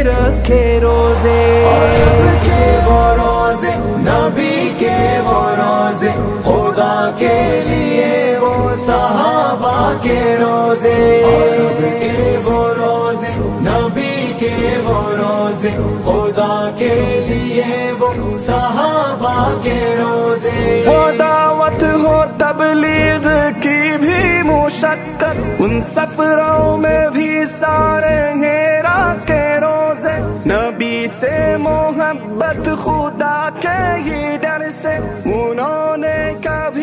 रखे रोजे। के वो रोजे, नबी के वो रोजे, खुदा के लिए वो सहाबा के रोजे। के वो रोजे, नबी के वो रोजे, खुदा के लिए वो सहाबा के रोजे। वो दावत हो तबलीग की भी मुशक्कत, उन सफरों में भी सारे हेरा के रोजे। नबी से मोहब्बत खुदा के ही डर से उन्होंने कभी